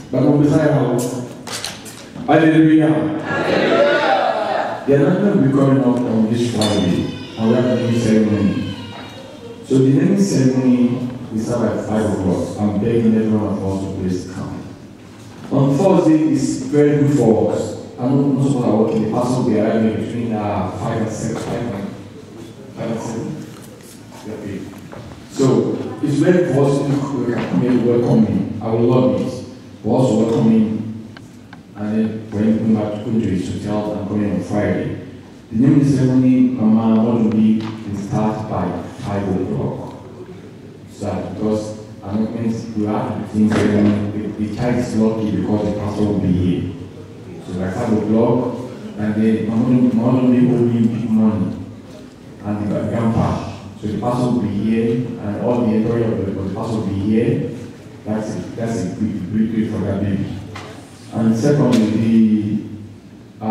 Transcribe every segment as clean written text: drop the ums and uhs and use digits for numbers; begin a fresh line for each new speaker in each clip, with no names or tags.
But on the side house, hallelujah. The announcement will be coming up on this Friday, and we have a naming ceremony. So the naming ceremony will start at 5 o'clock. I'm begging every one of us to please come. On Thursday is very good for us. I know most of us are working. The pastor will be arriving between 5 and 6, 5 and 7. Okay. So it's very for us to come here welcoming. I will love it. For us to welcome him, and then for him to come back to his hotel and come in on Friday. The naming ceremony, Mama, what will be start by 5 o'clock. So because announcements will have to the child is lucky because the pastor will be here. So like 5 o'clock, and then Mama will be holding big money and the grandpa. So the pastor will be here, and all the entire of the pastor will be here. That's a great for that baby. And secondly, the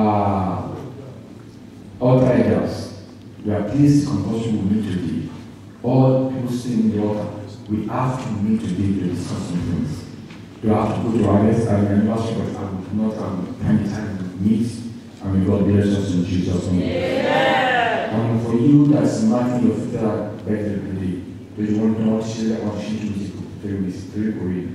altar elders. We are pleased compulsion will meet today. All people sitting in the altar, we have to meet today to discuss some things. You have to go to our rest and anniversary, but I will not have time to meet. And may God bless us in Jesus' name. And for you that's marking your future birthday today, do you want to know what she music? Very great.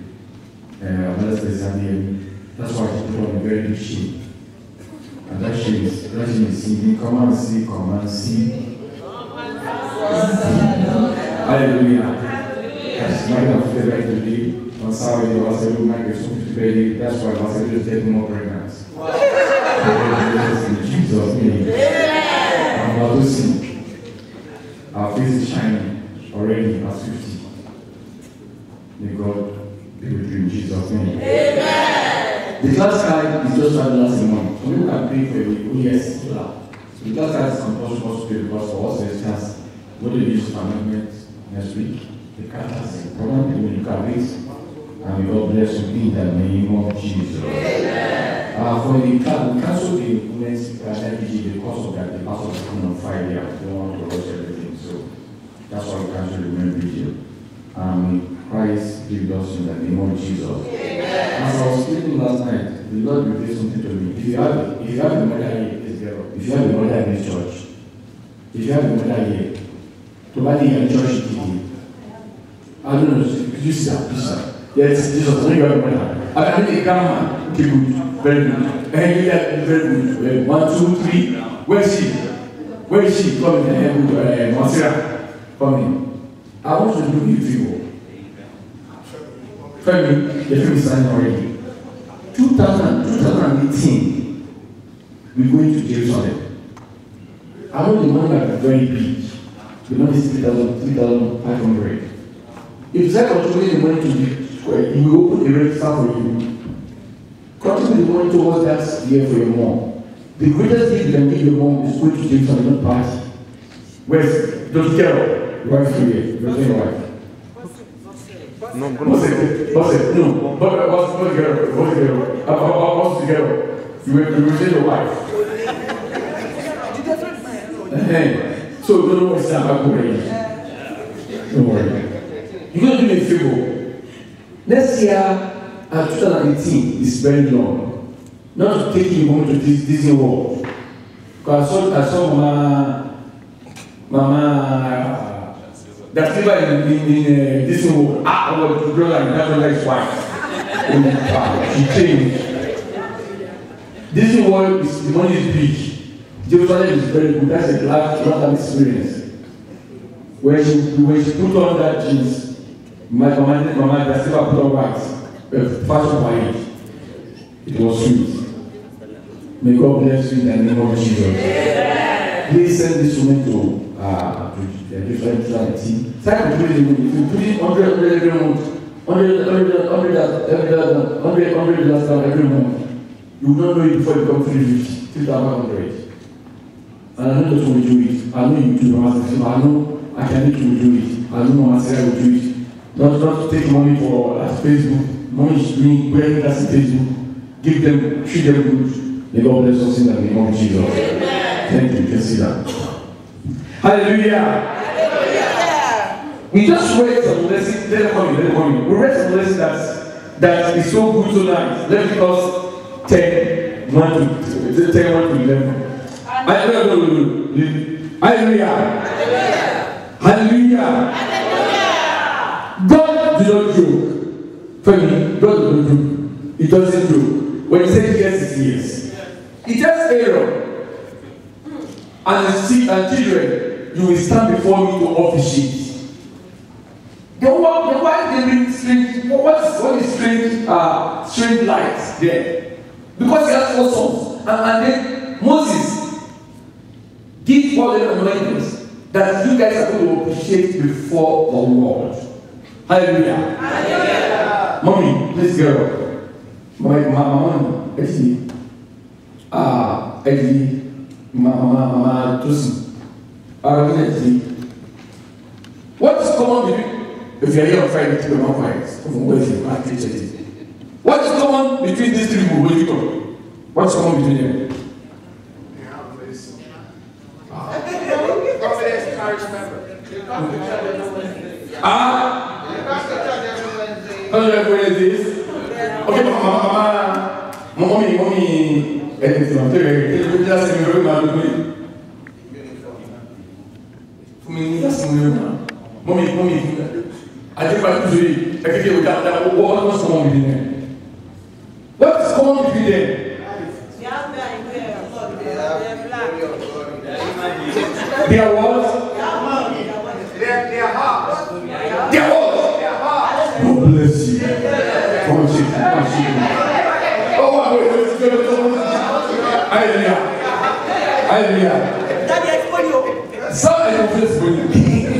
That's why she put on a very big shape. And that shape is singing, come and see. Hallelujah. Yes, my God, today, on Saturday, I was able to make a super baby. That's why I was able to take more pregnant. In Jesus' name. I'm about to sing. Our face is shining already at 50. May God be with you in Jesus' name. Amen. The class card is just started last month. So you can pay for it. Oh, yes. So the class card is compulsory to pay because for us there's chance. What do you use for amendment next week? The card has a problem when you can read. And may God bless you in the name of Jesus. Amen. For the card, we cancel the next LPG because of that. The pastor is coming on Friday. I don't want to rush everything. So that's why we cancel the main video. Christ give us in the name of Jesus. Amen. As I was speaking last night, the Lord revealed something to me. If you have a mother here, please get up. If you have a mother in this church, if you have a mother here, to buy in church today. I don't know, you see that, yes, Jesus, I know you have a mother. I mean, a grandma, okay, good, very good. And you have very good. 1, 2, 3. Where is she? Come in, Masira. Come in. I want to do you a favor. Femi, the film is signed already. 2018, we're going to Jerusalem. I know the money might be very big. The money is 3,500. If you start contributing the money to the square, you will open a register for you. Contribute the money towards that year for your mom. The greatest gift you can give your mom is going to Jerusalem, not party. Where's Dr. Carol? Your wife here. Your wife. No, what's it? No, what's the girl? You will say your wife. So don't know what's that. Don't worry. You're going to do me a favor. Next year, 2018 is very long. Not to take you home to Disney World. Because I saw Mama. That's never in Disney World. I was the girl and that's like his wife. She changed. Disney World, the money is big. Jerusalem is very good. That's a lifetime experience. When she put on that jeans, my mama that's never put on white. Fashion by it. It was sweet. May God bless you in the name of Jesus. Please send this woman to different team. Second, if you put it 100 every month, 100 last time every month, you will not know it before you come 3,500. And I know that we do it. I know you do it. I know I can make you do it. I know Mama Sarah will do it. Not take money for Facebook. Money is doing wearing that's Facebook. Give them, treat them good. May God bless us in the name of Jesus. Amen. Thank you. You can see that. Hallelujah. Hallelujah. We just read some lesson. Let them come in. We read some lesson that that is so good, so nice. Leviticus 10, 1 to 11. Hallelujah. Hallelujah. God does not joke. For me, God does not joke. He doesn't joke. When he says yes, it's yes. He tells Aaron and his children, you will stand before me to officiate. The why they bring strange, what is strange lights there? Because he has 4 sons. And then Moses gives all the anointings that you guys are going to appreciate before the Lord. Hallelujah. Hallelujah. Mommy, please get up. My mama, actually, mama, Tosin. What is common between, if you are here on Friday, keep your mouth quiet. What is common between these 3 people? What do you talk? What's common between them? How do you explain this? Okay, mommy, anything. Mommy, I think what common between them? What is common between them? They are what? They are hearts. They are what? God bless you. Come on, shake. Oh, wait. Hallelujah. Hallelujah. Some are just for you.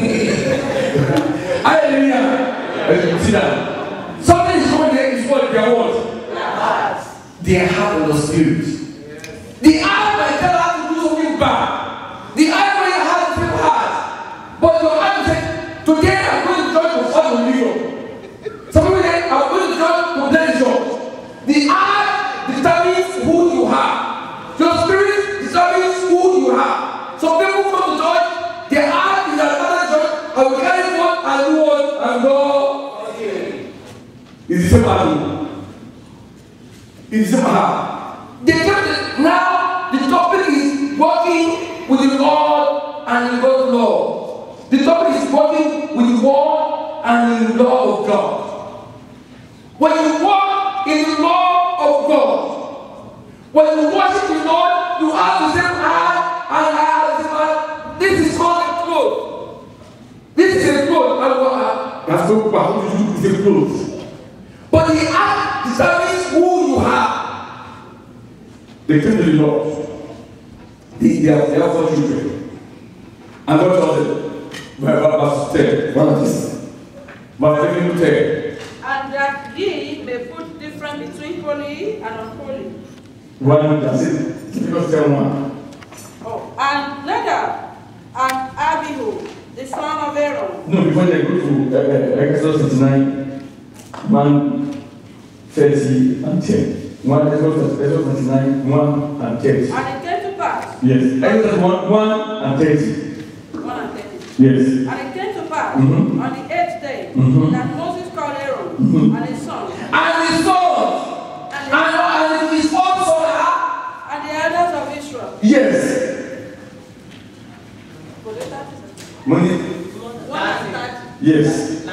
Hallelujah. Sit down. Something is coming there is what they are what? They have the spirit. The eye might tell her to do something bad. The eye might have the same heart. But your eye said, today I'm going to join the Father of New York. Some people say, I'm going to join potential. The eye determines who you are. Your spirit determines who you are. Some people come to church, their eye is another church, I will carry what and do what and go. It's the same heart. It's the same heart. Now the topic is working with the Lord and in God's law. The topic is working with the word and in the law of God. When you walk in the law of God, when you worship the Lord, you have the same heart and I have the same heart. This is called a cloth. This is a cloth. That's so bad. It's a cloth. But the heart determines who you are. They came to the Lord. They are 4 children. And God told them, verse 10, one of this. Verse 10.
And that ye may put difference between holy and unholy.
One, that's it. Because 1.
Oh, and Nadab and Abihu, the son of Aaron.
No, before they go to Exodus 39, 1:30 and 10. Exodus 39, 1 and 30.
And it came to pass.
Yes. Exodus 1 and 30.
1 and 30.
Yes.
And it came to pass on the 8th day that Moses called Aaron and his sons.
And his sons. And his sons
and the elders of Israel.
Yes. Money.
1 and 30.
Yes.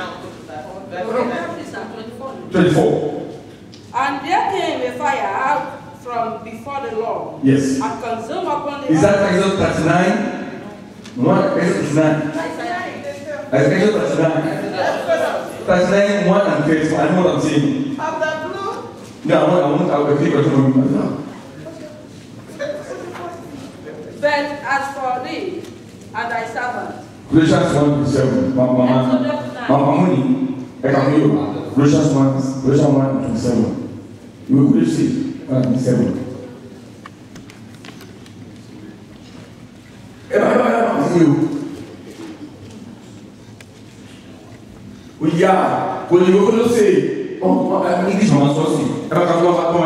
24.
And there came a fire out from before the Lord.
Yes.
And consumed upon the
Is that Exodus 39? 1, Exodus 39. Exodus 39. 39, 1 and 30. I know what I'm saying.
Have that blue?
No, I will take it from you now.
But as for thee and thy servant,
Colossians 1:27. Mama, Colossians 1:27. You will see 1:27. We are. When you go to say, English man saucy.
but as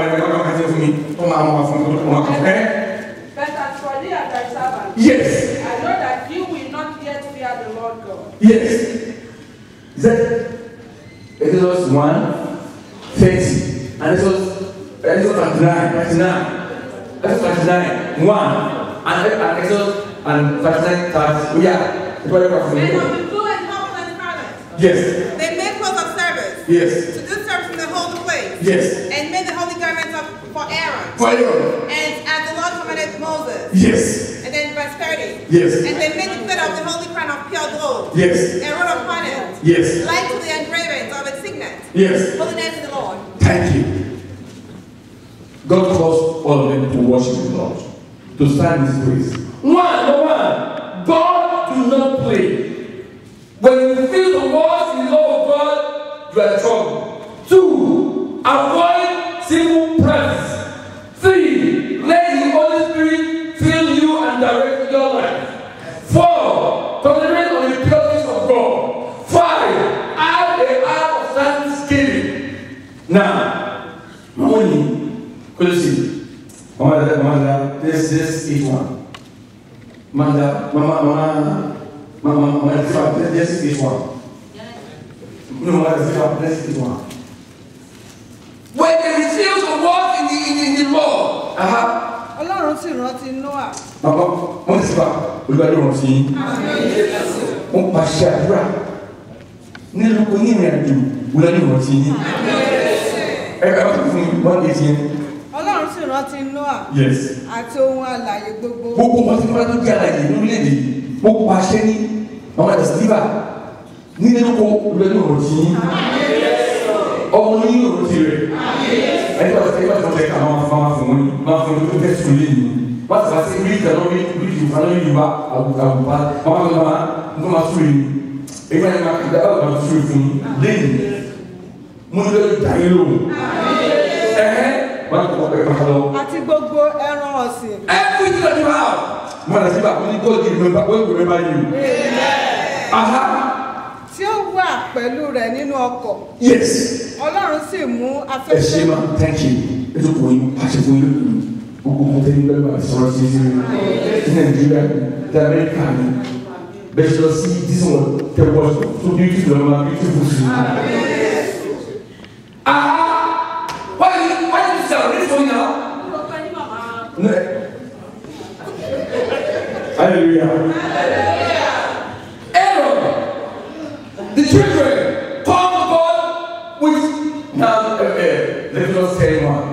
for thee and thy servant,
yes.
I know that you will not yet fear the Lord God.
Yes. Is that Exodus 1:30 Exodus 39, 1, and Exodus and 39, 30. Yeah.
Men of the blue and purple and scarlet.
Yes.
They made clothes of service.
Yes.
To do service in the holy place.
Yes.
And made the holy garments for Aaron.
For Aaron.
And as the Lord commanded Moses.
Yes.
And then verse 30.
Yes.
And they made the feather of the holy crown of pure gold.
Yes.
And wrote upon it.
Yes.
Like to the engravings of its signet.
Yes.
Holiness to the Lord.
Thank you. God calls all of them to worship the Lord, to stand in His praise. Number one, God do not play. When you feel the words in the law of God, you are in trouble. 2, avoid simple prayers. 3, let the Holy Spirit fill you and direct your life. 4, concentrate on the purpose of God. 5, add a heart of thanksgiving. Now, money. Colossians. Mama, this is one. Mama, this is one. No, this is one. When they refuse to walk in the law,
Ọlọ́run sì rántí Noah.
Bàbá, wọ́n ti sọ olùdarí wọn sí. Wọ́n pàṣẹ àdúrà nínú onírìnàjò olùdarí wọn sí. Ẹ bá tó fún wọn lè ṣe.
Ọlọ́run sì rántí Noah.
Yes.
Àti ohun alààyè gbogbo.
Gbogbo wọn ti máa tó jẹ́ àlàyé lórílẹ̀-èdè. Mo pàṣẹ ní àwọn àdàsílíbà nínú olùdarí wọn sí. Ọmọ ní yóò ti rẹ̀. Ẹni bá ti fẹ́ ká máa fún wọn ní máa fún wọn tó fẹ́ sùn lé yìí. Wọ́n ti fà sí orí ìtàn lórí ìfàlọ́ Yorùbá àgùntàn máa sùn yìí. Èyí máa ń máa kàdá ọ̀gá sùn fún lẹ́yìn. Mo ní lórí ìdáyé lóhùn.
Àti gbogbo ẹran ọ̀sìn.
Everything that you have. Mo nà síbà mo ní God will remember you.
Tí ó wà pẹ̀lú rẹ̀ nínú ọkọ̀.
Yes.
Ọlọ́run sì mú afẹ́fẹ́.
Ẹ ṣé ma, thank you. Ètò kò yín pàṣẹ fún yín lónìí. Gbogbo mo tẹ́lẹ̀ bẹ́ẹ̀ bá sọ̀rọ̀ sí Nàìjíríà ní Amẹ́ríkà ní. Bẹ́ẹ̀ sọ sí dísìn tẹ̀wọ́ tó beautiful ọmọ beautiful sí. Why you celebrate for now? No. Hallelujah. Aaron, the children, come to God with now. Let us say one.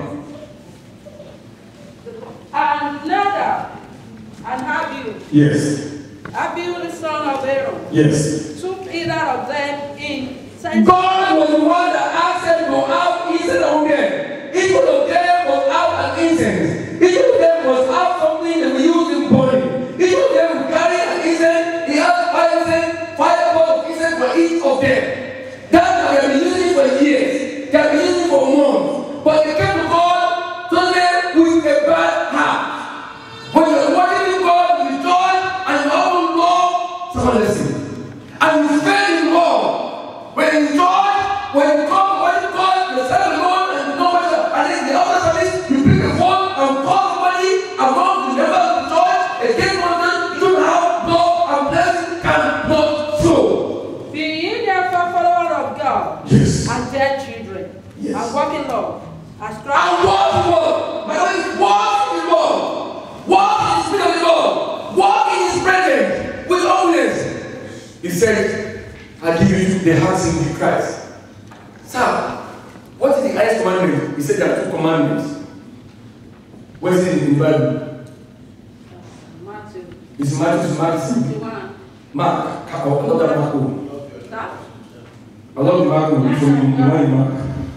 And Nadab and Abihu.
Yes.
Abihu the son of Aaron.
Yes.
Took either of them in.
God was the one that asked them to have incense on them. Each one of them was out an incense. Each of them was out something that we use in burning. Each of them would carry an incense. He had 5 pots of incense for each of them. That they have been using for years. They have been using for months. But they came to God suddenly with a bad heart. When you are worshiping God with joy and you have love, someone listen. And you fail in love. When you joy, when you come to worship God, you serve the Lord and you know what, and then the other service, you pick a phone and call somebody among the members of the church, again one man, you don't have love and blessing cannot flow.
Be ye therefore followers of God.
Yes.
And their children.
Yes.
And walk in love.
And walk in love. My God is walk in love. Walk in the spirit of the Lord. Walk in His presence with holiness. He said, I give you the heart in Christ. Sir, what is the highest commandment? He said there are 2 commandments. What is it in the Bible?
Matthew.
It's Matthew. Mark. I love that Mark. I love the Mark. The one in Mark.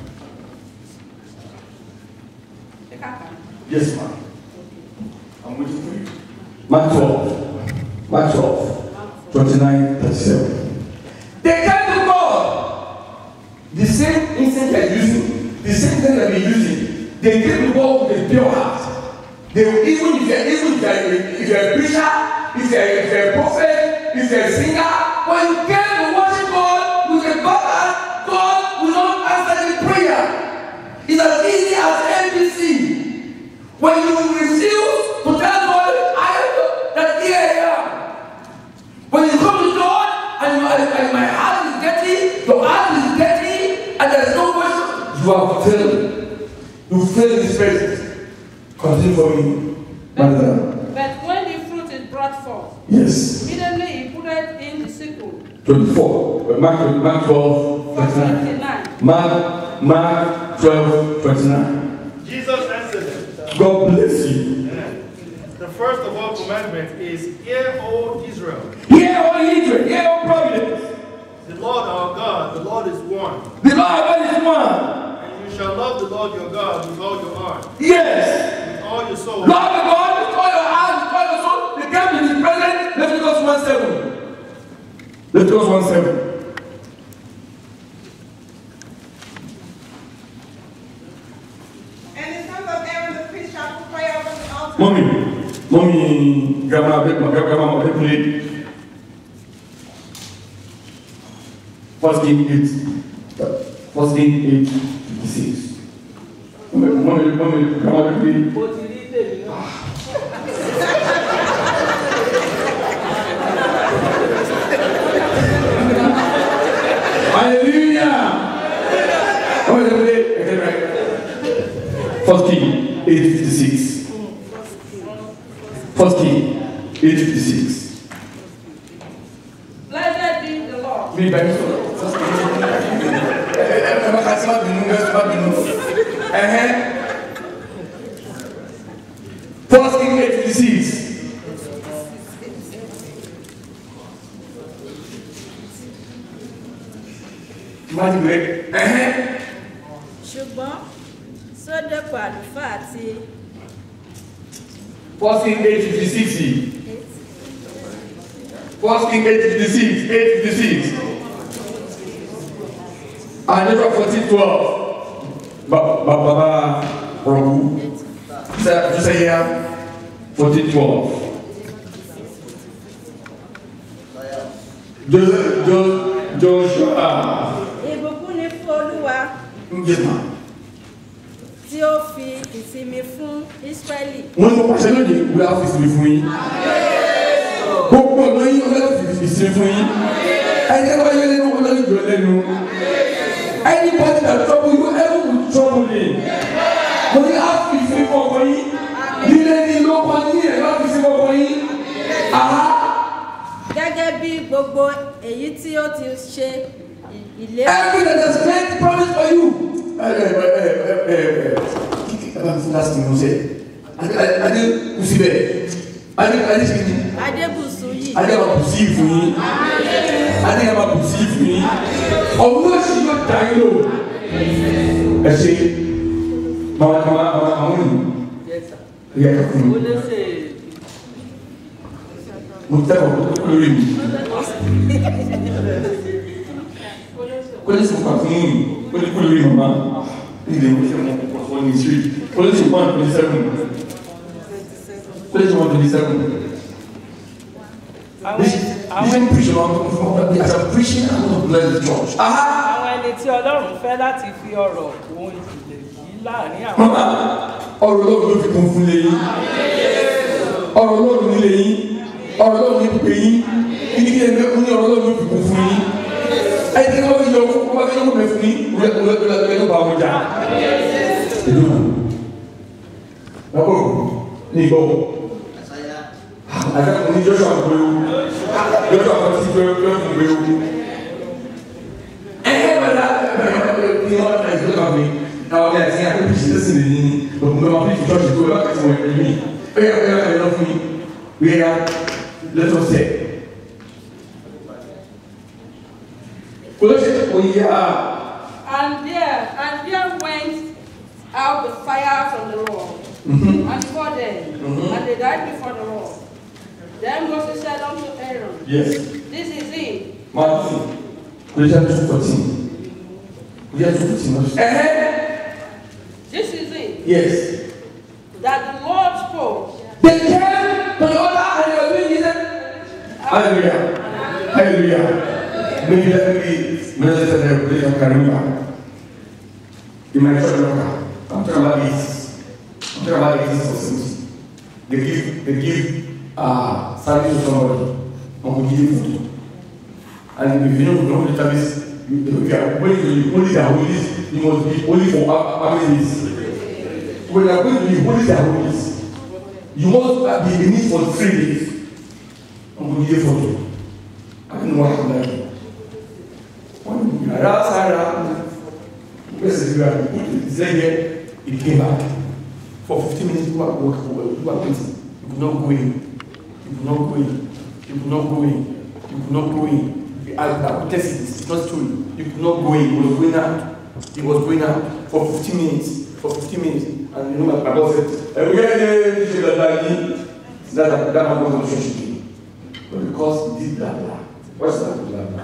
Yes, ma'am. I'm waiting for you. Mark 12, 29, 37. They came to God. The same incense they're using, the same thing they've been using. They came to God with a pure heart. They will, even if you're a preacher, if you're a prophet, if you're a singer, when you came to worship God with a bad heart, God will not answer the prayer. It's as easy as ABC. When you refuse to tell God, that here I am. When you come to God and my heart is dirty, your heart is dirty, and there's no question, you have failed. You
says in his face, continue for me, Mother.
But when the fruit is brought forth,
Yes.
immediately he put it in the sickle.
24. Mark 12, 29.
29.
Mark 12, 29.
Jesus answered them,
God bless you.
the first of all commandments is, Hear, O Israel,
Hear, O Israel, hear, O Providence.
the Lord our God, the Lord is one.
The Lord God is one.
And you shall love the Lord your God with all your heart,
Yes.
with all your soul,
Lord God, with all your heart, with all your soul. They came in his presence. Leviticus 1:7. Leviticus 1:7.
And the sons of Aaron the priest shall put fire over the altar.
Mommy, grandma, grandma, play. First King 8:56. Mommy, grandma, play. Hallelujah! First King 8:56. First King 8:56.
Blessed be the Lord.
Me by First King 8:56.
ṣùgbọ́n sódòpò àlùfáà àti
First King 8:56. First King 8:56. And Joshua 14:12. Baba Rogu. Just here 14:12. Joshua.
ìbùkún ni fún Olúwa
Yes, ma'am.
tí ó fi ìsinmi fún Ísírẹ́lì.
Wọ́n ní pàṣẹ lónìí ìwé àfìsí fún yín. Gbogbo ọ̀nà yín ọ̀nà ìfìsí fún yín. Ẹni tí wọ́n yẹ lẹ́nu ọ̀nà ìjọ lẹ́nu. Anybody that trouble you, everyone will trouble me. Mo ní àfìsí fún ọkọ yín. Nílé ní lóko ní ẹ̀rọ àfìsí fún ọkọ yín.
Gẹ́gẹ́ bí gbogbo èyí tí ó ti ṣe ìlérí.
Everything that has made promise for you. Last thing you say. Adé Kusibẹ. Adé Sikini.
Adébùsù yìí.
Adé ma kùsì fún yín. Adé ma kùsì fún yín. Ọ̀gbọ́n sì yóò dá yín lò. Ẹ ṣe. Màmá nù. Ìyá ẹ̀ka fún mi. Mo tẹ́ ọ̀pọ̀ lórí mi. Police were clean. Police were really mama. They were on the street. Police were 127. Police were 127. This is preaching on as a preaching and not bless the church.
Àwọn ẹni tí Ọlọ́run fẹ́ láti fi ọ̀rọ̀ ohun ìjìnlẹ̀ yìí láàrin àwọn.
Mama, ọ̀rọ̀ Ọlọ́run ló fi kún fún lé yín. Ọ̀rọ̀ Ọlọ́run nílé yín. Ọ̀rọ̀ Ọlọ́run ní pípé yín. Kíni kí ẹgbẹ́ kún ní ọ̀rọ̀ Ọlọ́run ló fi kún fún yín. Ẹni tí wọ́n fi yọ fún ọba fẹ́ lọ́kùnrin fún yín. Wúlẹ̀ ló bá wọn jà. Èdè náà. Bàbá ní ìgbọ́. Àgbẹ̀kùn ní Joshua gbé o. Joshua kan ti gbé o. Bàdá ní wọ́n náà ìgbé kan mi. Àwọn ọ̀gá ẹ̀sìn àti bíi sísè ní òkùnkùn máa fi fi church tó lọ́kàn tí wọ́n ẹ̀mí mi. Ó yẹ kó yẹ lọ fún mi. Wíyá lẹ́tọ̀ sẹ̀.
And there went out the fire from the Lord, and before them, and they died before the Lord. Then Moses said unto Aaron,
Yes.
This is it.
Matthew, Colossians 2:14. Colossians 2:14.
This is it.
Yes.
That the Lord spoke.
They came to the altar and they were doing this. Hallelujah. Hallelujah. Maybe let me minister the revelation can remember. In my church, I'm talking about this. I'm talking about this or something. They give service to somebody. I'm going to give food. And if you don't the service, when you only the holy, you must be only for families. when you are going to be holy their holies, you must be in it for 3 days. I'm going to give for you. I don't know what happened. It's like it came back. For 15 minutes, you are waiting. You could not go in. You could not go in. You could not go in. You could not go in. I will test it. It's not true. You could not go in. It was going out. It was going out for 15 minutes. For 15 minutes. And you know my boss said, that was not church. But because he did blah blah. What's that blah blah?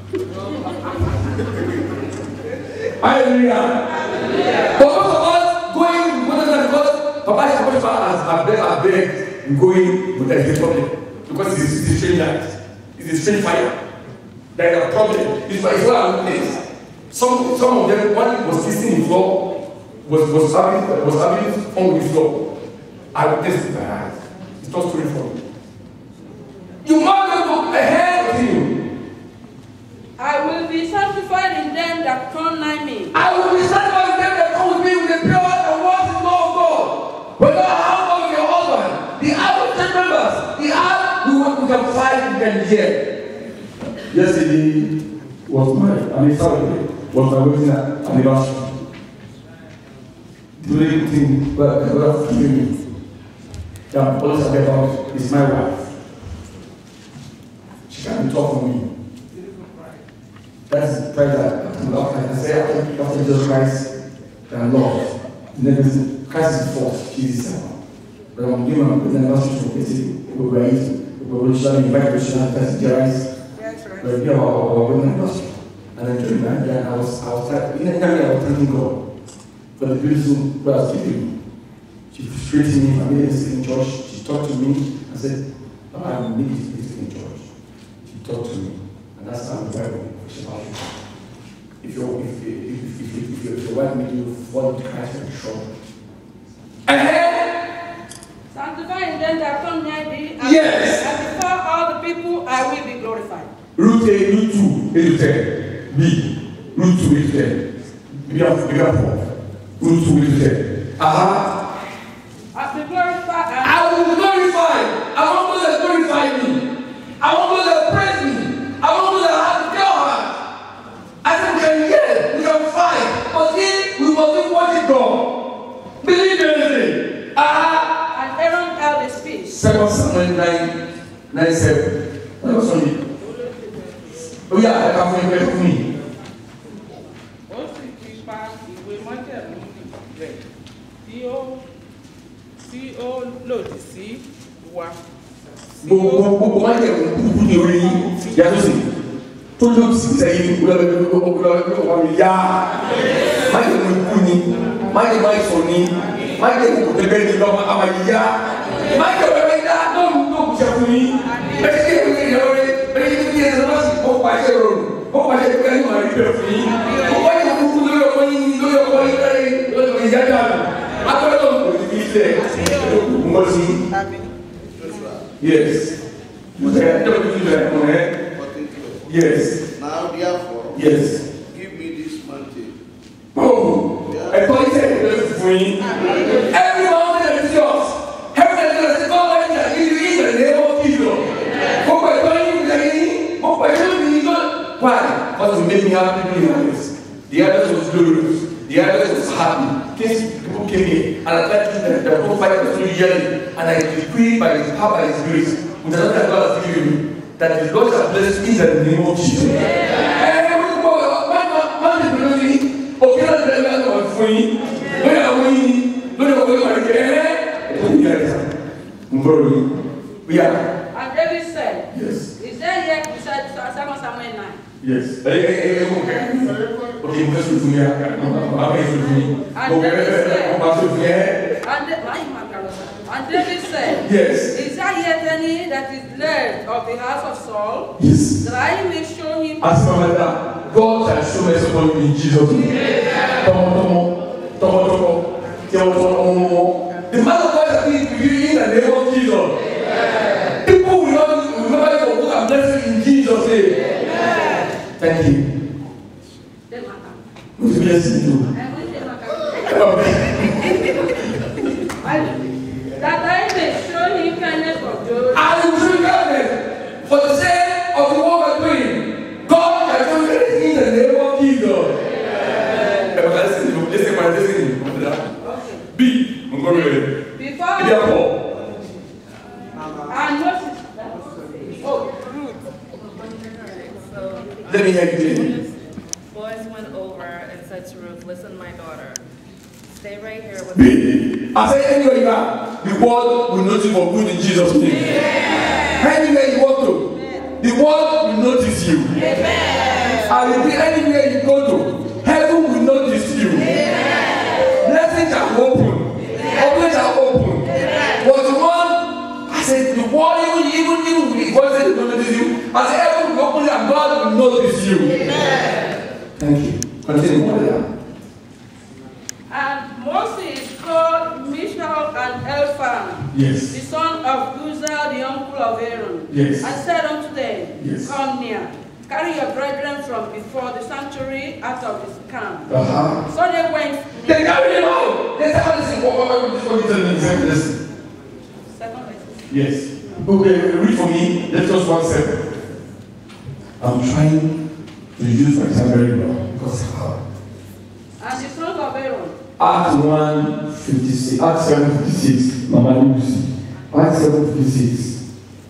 Hallelujah. But most of us going because Papa has begged going with the problem because it's a strange light. It's a strange fire. There is a problem. It's why I'm place. Some of them, one was kissing the floor, was having on the floor. I will test it by eyes. It's not story for me. You must go ahead with him.
I will be sanctified in them that come nigh me.
I will be sanctified in them that come with me with the pure and words in law of God. But not how of your husband. The out of 10 members. The out we can fight, we can hear. Yesterday was Saturday was my wedding anniversary. The only thing God has given me that I'm always happy about is my wife. She can talk for me. That's the prayer that I say after Jesus Christ, that Lord. Christ is first, Jesus is second. But I'm giving my anniversary to we're going to invite Christian to rice. But we have our wedding anniversary. And then during that, I was thanking God for the beautiful God has given me. She frustrated me, I made a mistake in church. She talked to me and said, I made a mistake in church. She talked to me. And that's how the Bible. If your wife made you fall into Christ and trouble.
Sanctify in them that come near thee, and,
yes.
And before all the people I will be glorified.
Root A, root 2, 8 to 10. B, root 2, 8 to 10. Bigger 4. Root 2, 8 to 10.
I'll be glorified.
I will be glorified. I want those that glorify me. I want those that praise me. I want those that have the pure heart. I said we can hear, we can fight. But if we must worship God. Believe in anything.
And Aaron held his peace.
2 Samuel 9:7. That was only. Oh yeah, I can find it for me.
Ó sì fi pa ìwé májẹ̀mú rẹ̀ tí ó lòdì sí wa.
Gbogbo májẹ̀mú kúkú ní orí yàtọ̀ sí. Tó lòdì sí sẹ́yìn olùwàwí yá. Májẹ̀mú ikú ni, májẹ̀mú àìsàn ni, májẹ̀mú kò tẹ́gbẹ́ ní lọ́mọ àmàyíyá. Májẹ̀mú ẹ̀rọ ìdá náà ló kù sẹ́kù ní. Bẹ́ẹ̀ ṣe ìwé ìyàwó rẹ̀, bẹ́ẹ̀ ṣe kí ẹ̀sán bá sì kó pàṣẹ rọrùn. Ó pàṣẹ pé ẹni máa rí bẹ̀rẹ̀ fún yín. Ó wáyé kúkú lórí ọkọ yín lórí ọkọ yín lórí ìyá dànù. Akọ́lẹ́ náà kò ní ilé mọ́ sí. Yes. Yes.
Now therefore,
yes.
give me this mountain.
Oh, a pointed for me. Every mountain is yours. Heaven and earth is all in the name of Jesus. Why? Because you made me happy doing this. The others was glorious. The others was happy. People came here and I tried to the whole fight was really yelling. And I decree by his power, by his grace, with another God has given me, that the Lord shall bless me in the name of Jesus. We are.
And David said,
yes.
Is there yet beside Samuel 9?
Yes. Okay, because with me,
and David said,
yes.
Is there yet any that is left of the house of Saul?
Yes.
That I may show him.
As my mother, God shall show mercy upon you in Jesus' name. The man of God has been to you in the name of Jesus. People will not remember your book and bless you in Jesus' name. Thank you. God bless you too. B. I'm going to
Before and Moses.
let me hear you.
Boys went over and said to Ruth, listen, my daughter, stay right here with
B. I say anywhere you are, the world will notice for good in Jesus' name. Anywhere you walk to, the world will notice you. I repeat, anywhere you go to, heaven will notice you. Blessings are open. Openings are open. Was one, I said, the world, even with God said, will notice you. I said, heaven will open and God will notice you. Thank you. Continue.
And Moses called Mishal and Elpham,
Yes.
the son of Uzzah, the uncle of Aaron,
Yes.
and said unto them,
Yes.
Come near, carry your brethren from before the sanctuary out of his camp.
Uh-huh.
So they went.
They carry him out. They say, listen, what you telling me? Listen.
Second verse.
Yes.
Okay, read for me. Let's just 1 second.
I'm trying to use my time very well because
And the sons of Aaron,
Acts 1:56, Acts 7:56, Mama Lucy. Acts 7:56.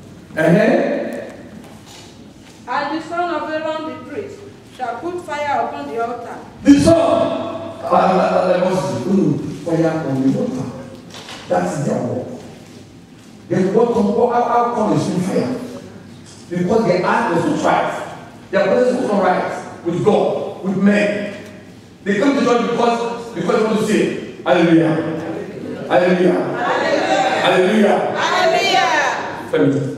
and the son of Aaron the priest shall put fire upon the altar.
The son, fire on the altar. That's their work. Then how come they shoot fire? Because their heart was to try. Their brothers was not right with God, with men. They come to church because they want to say, Hallelujah. Hallelujah. Hallelujah.
Hallelujah.
Hallelujah.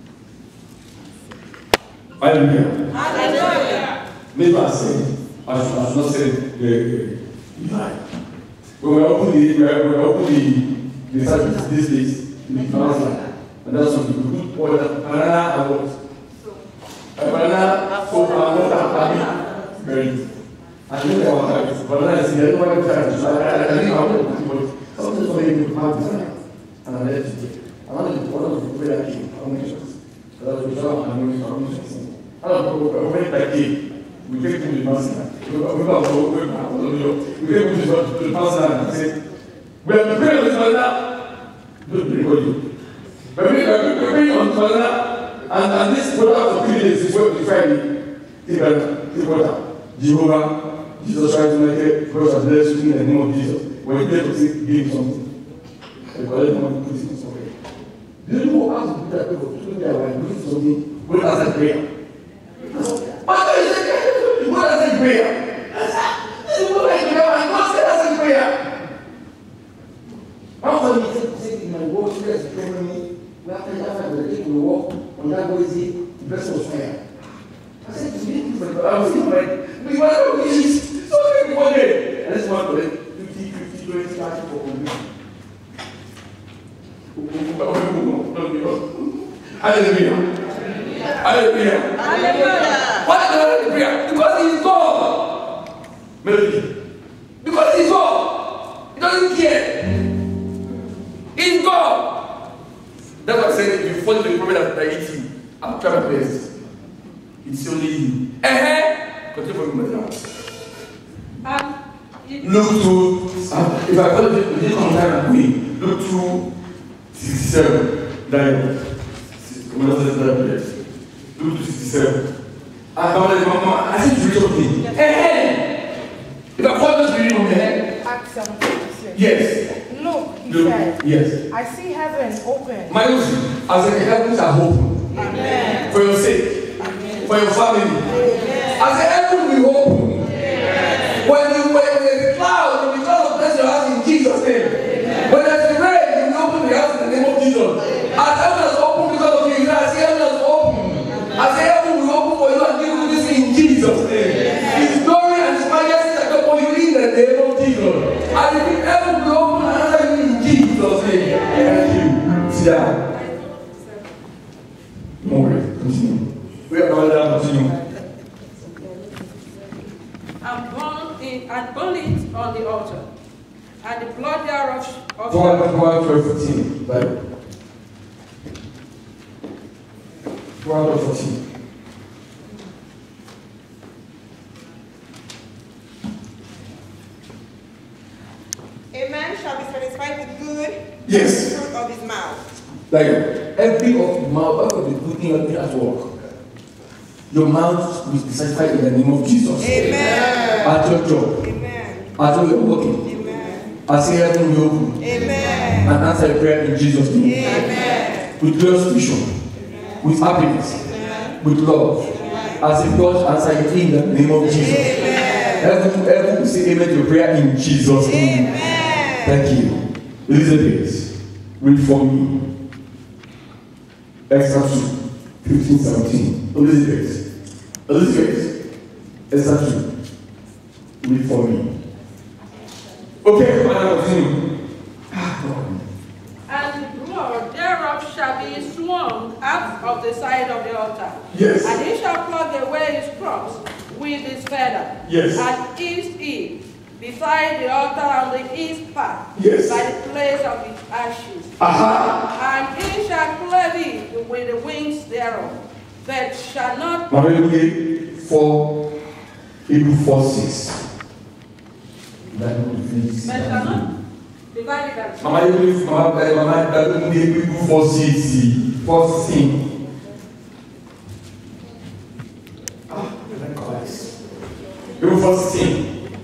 Hallelujah.
Hallelujah.
Maybe I said, I should not say lie. When we open the service these days, we pronounce lie. And that's something we put banana and what? Banana, soap, and water, very. I know that one is banana is the other one time. So I think I want to put something for you to have banana. And I let it. I want to put one of the people that came. I want to show. That's what I'm going to show. I don't know when that came. We take him to the master. We take him to the master and say, we have to pray on this banana. Don't bring you. But we pray on this banana, and this brother for 3 days is what we Friday. Take water. Jehovah. Jesus Christ United, God has blessed you in the name of Jesus. When you pray to say, give him something. You collect money, put it somewhere. Do you know how to do that people? To do that when you do something, God answers prayer. What is it? God answers prayer. This is what I do now, and God said answers prayer. How can you say in my work, you guys pray for me? We have to take the walk on that way, the blessing was fire. I said, to me, I was in my we want to use so many money. And this one for it 50, 20, 30 for me. Hallelujah. Hallelujah.
Hallelujah.
Why is hallelujah? Because he's God. Melody. Because he's God. He doesn't care. He's God. That's what I said. If you fall into the problem that eats you, I'm trying my best. It's only you. Continue for me now. Look to, if I call it, we come down and queen. Look to 67. Dialogue. Look to 67. I think you reach up me. If I call this reading on the head.
Acts 7:56.
Yes.
Look, he said.
Yes.
I see heaven open.
My Lucy, I said the heavens are open.
Amen.
For your sake. Amen. For your family. Amen. I said heaven will open. Amen. When there's a cloud, the cloud will bless your house in Jesus' name. Amen. When there's a rain, you will open the house in the name of Jesus. As heaven has opened because of you, I say heaven has opened. I say heaven will open for you and give you this in Jesus' name. His glory and his majesty are upon you in the name of Jesus. I repeat, heaven will open and answer you in Jesus' name. Thank you. Sit down. No worries. Continue. We are going to continue.
And burn it on the altar, and the blood thereof.
12:14. Bible. 12:14.
A man shall be satisfied with good.
Yes.
Fruit of his mouth.
Like every of mouth, every of the good thing you're doing at work, your mouth will be satisfied in the name of Jesus.
Amen.
At your job.
Amen.
As you're working.
Amen.
As heaven will open.
Amen.
And answer the prayer in Jesus' name.
Amen.
With glorious vision. With happiness. With love. As if God answer it in the name of Jesus. Heaven will say amen to your prayer in Jesus' name.
Amen.
Thank you. Elizabeth, read for me. Extra 2, 15-17. Elizabeth, Extra 2, read for me. Okay, continue.
And blood thereof shall be swung out of the side of the altar.
Yes.
And he shall pluck away his crops with his feather.
Yes.
And eat it beside the altar on the east part.
Yes.
By the place of his ashes.
Aha.
And he shall clothe it with the wings thereof, but shall not.
Hebrew 4:6.
But shall not divide it as.
Mama, Hebrew 4:16. Hebrew 4:16.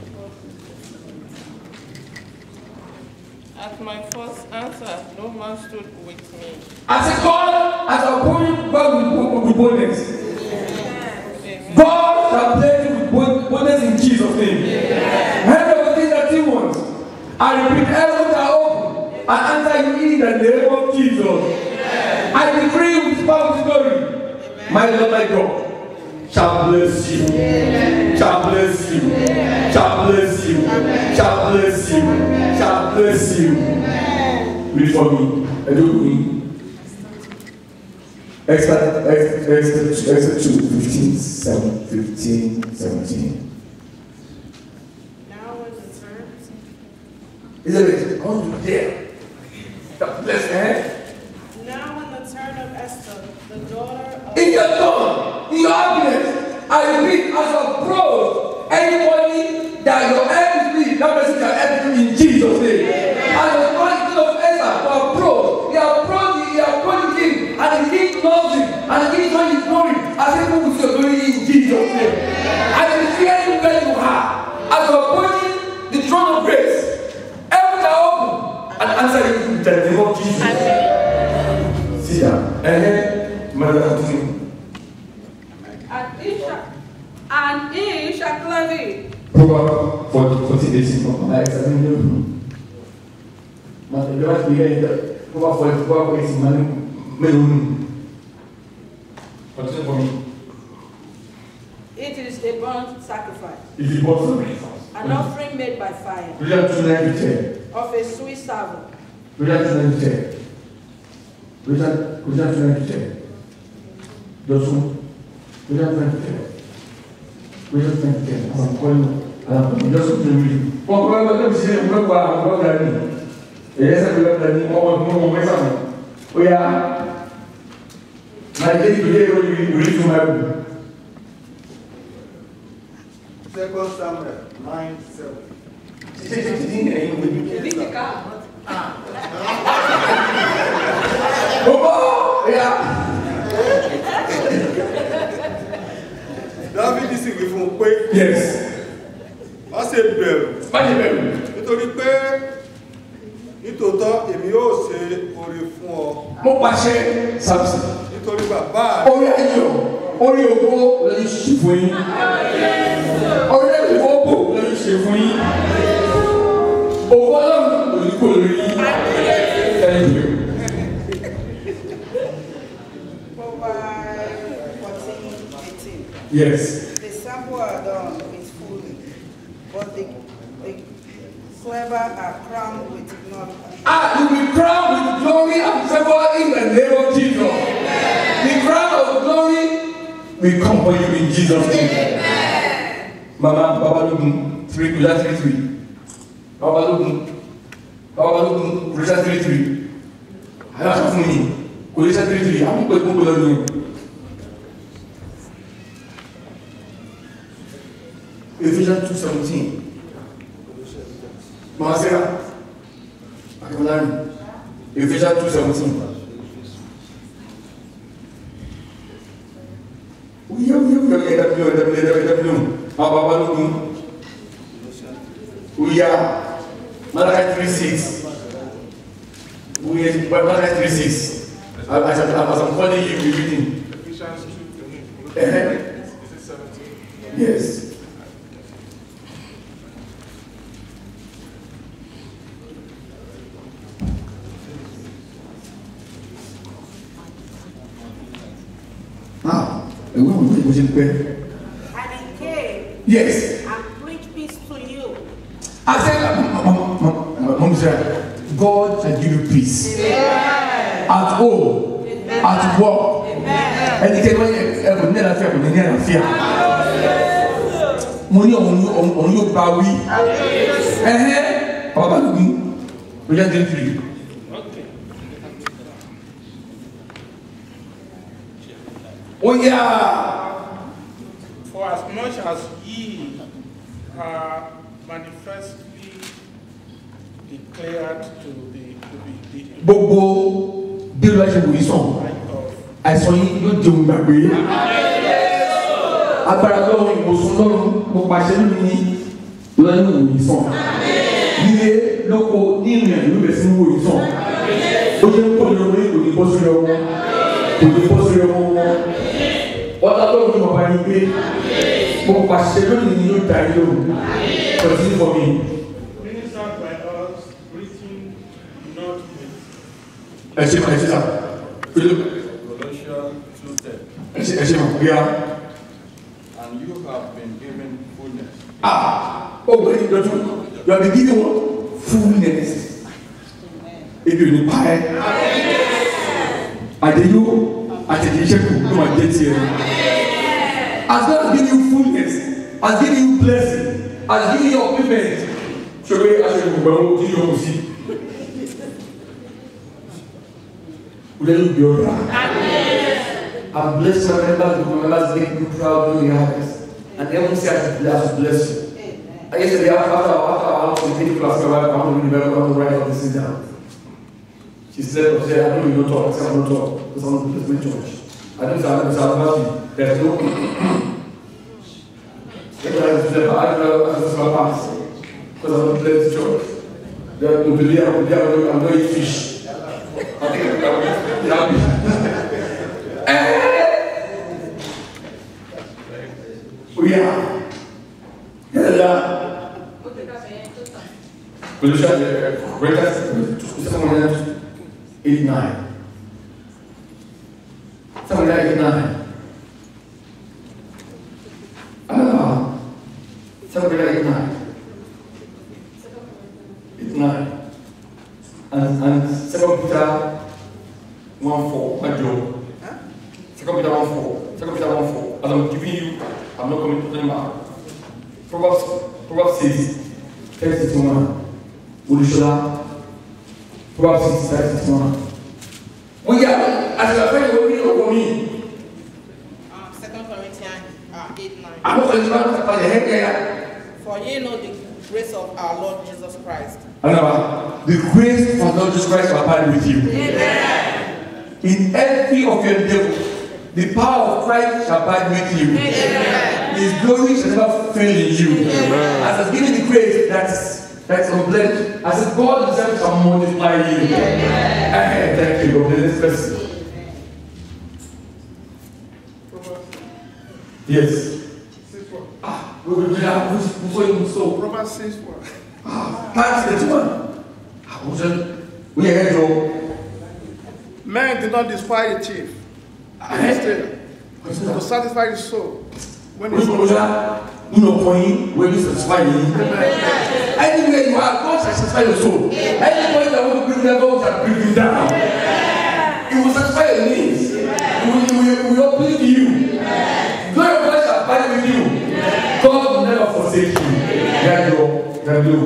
At my first answer, no man stood with me.
As a God, as a God with boldness. God shall bless you with boldness in Jesus' name. Heaven of the things that He wants. I repeat, heaven shall open and answer you in the name of Jesus. I decree with His power and glory, my Lord, my God, shall bless you. Shall bless you. Shall bless you. Shall bless you. Shall bless you. Read for me. Extra 2, 15-17.
Now was the turn.
Elizabeth, come to there. Bless her.
Now when the turn of Esther, the daughter of.
In your tongue, in your happiness, I repeat, as you approach anybody that your head is lead, that person shall help you in Jesus' name. As the quality of Esther to approach, he approached him, and the king loves him, and the king showing his glory, as he moves with your glory in Jesus' name. I decree anywhere you are, as you approaching the throne of grace, heaven shall open and answer you in the name of Jesus. See that? Mother, continue.
And he shall clothe it.
Proverbs 14:18 from my example. But the Lord began Proverbs 14:18. Continue for me.
It is a burnt sacrifice.
It is burnt sacrifice.
An offering made by fire.
Read 2:10.
Of a sweet savour.
Read 2:10. Read 2:10. Those who read 2:10. We just think I'm calling just to read. Let me see them work well. Yes, I will let you more. Oh, yeah. My day today, you read to my book.
2 Samuel 9:7.
Oh, yeah.
David sì wí fún un pé.
Yes.
Má ṣe bẹ̀rù.
Má ṣe bẹ̀rù.
Nítorí pé nítòótọ́ èmi yóò ṣe oore fún ọ.
Mo pàṣẹ Samson.
Nítorí bàbá rẹ̀.
Orí ayọ̀, orí ògo lè ṣe fún yín. Orí ìfowópò lè ṣe fún yín. Ògo Ọlọ́run ló ní kò lórí yín. Thank you.
Proverbs 14:18.
Yes.
The simple are done with folly, but the clever are crowned with knowledge.
You will be crowned with glory and favor in the name of Jesus. The crown of glory will come for you in Jesus' name. Mama, Baba Lugun, 3:3. Baba Lugun, Christian 3:3. I don't have money. Christian 3:3. I'm going to go to you. Ephesians 2:17. Mama Sarah, Ephesians 2:17. We are Malachi 3:6. We are Malachi 3:6. As I'm calling you, you're reading.
Ephesians 2.
Is it
17?
Yes.
And he came
Yes.
and preached peace to you.
I said, Mom said, God shall give you peace. At home, at work. And he came when never fear. Money on your bawi. Papa, we just did free. Oh yeah.
For as much as ye are manifestly declared to be
Gbogbo bí ló ṣe wòye sàn. Àìsàn yìí yóò di ohun gbàgbé. Agbára lọ́run ìwòsàn lọ́run mo pàṣẹ nínú lọ́yìn wòye sàn. Nílé lóko ní ìrìn àjò bẹ̀rẹ̀ sí ní wòye sàn. Ó ṣe ń pọ̀ lórí kò ní bọ́ sórí ọwọ́. Kò ní bọ́ sórí ọwọ́ wọn. Ọ̀tá lọ́run ní ọba yìí pé mo pàṣẹ lónìí ni yóò darí lóhùn. Continue for me.
ministered by us, preaching not with
Colossians 2:10.
And you have been given fullness.
Oh, when you have been given what? Fullness. If you need pie, I tell you, no one gets here. As God has given you fullness, has given you blessing, has given you upliftment. So we ask you to go to your seat. Will you be alright? I'm blessed my members make me proud when you have this. And everyone says to bless you. I yesterday after I was in the class, I'm going to write all this down. She said, I don't even talk, I said I don't talk, because I'm going to my church. I don't say I'm happy. There's no I don't pass. Because I'm going to play the church. I'm going to eat fish. I think I'm going to be happy. We are. Colossians 8:9. Somewhere 8:9. Somewhere 8:9. 8:9. And 2 Peter 1:4. My job. 2 Peter 1:4. 2 Peter 1:4. As I'm giving you, I'm not coming to them out. Proverbs 6:31. Ulishola. Proverbs 6:31. Oh yeah, as you are praying, what do you know for me?
2 Corinthians 8:9.
I'm not going to talk about the head there.
For ye know the grace of our Lord Jesus Christ.
The grace of Lord Jesus Christ will abide with you.
Amen.
In every of your endeavor, the power of Christ shall abide with you.
Amen.
His glory shall never fail in you.
Amen.
As has given the grace that's unblessed, as if God himself shall multiply you. Amen. Thank you, God. This person. Yes. We will do that before you so.
Proverbs 6:1.
That's the one. We are here, Joe.
Men did not despise the chief, to satisfy his soul. When he
when you satisfy me. Anywhere you are, God shall satisfy your soul. Anywhere you want to bring them, God shall bring you down. He will satisfy your needs. He will uplift you. Glory of God shall abide with you. God will never forsake you. That you.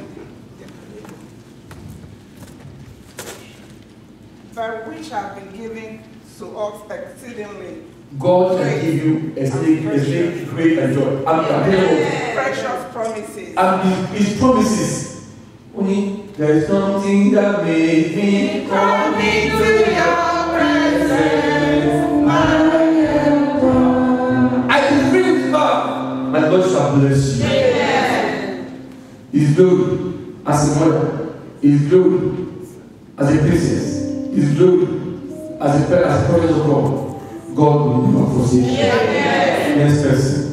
For which have been given to us exceedingly
God can give you a great joy.
precious promises.
And his promises, only There is something that made me come into your presence, my helper. I can bring back. My God shall bless you. Amen. His glory as a mother, His glory as a princess, His glory as a prophet of God. God will never forsake you. Next person.